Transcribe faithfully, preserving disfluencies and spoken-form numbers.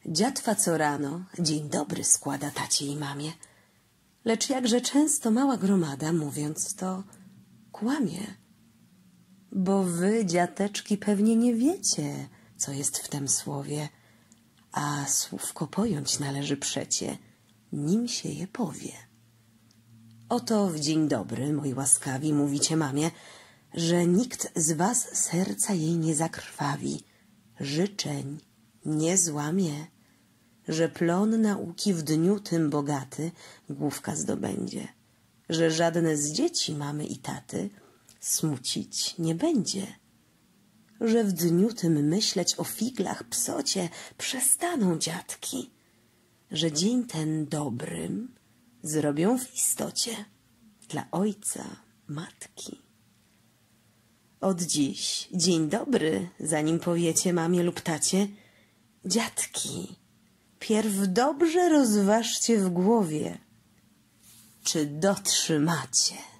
Dziatwa co rano dzień dobry składa tacie i mamie, lecz jakże często mała gromada, mówiąc to, kłamie. Bo wy, dziateczki, pewnie nie wiecie, co jest w tem słowie, a słówko pojąć należy przecie, nim się je powie. Oto w dzień dobry, moi łaskawi, mówicie mamie, że nikt z was serca jej nie zakrwawi, życzeń nie złamie, że plon nauki w dniu tym bogaty główka zdobędzie, że żadne z dzieci mamy i taty smucić nie będzie, że w dniu tym myśleć o figlach, psocie przestaną dziatki, że dzień ten dobrym zrobią w istocie dla ojca, matki. Od dziś dzień dobry, zanim powiecie mamie lub tacie, dziatki, pierw dobrze rozważcie w głowie, czy dotrzymacie.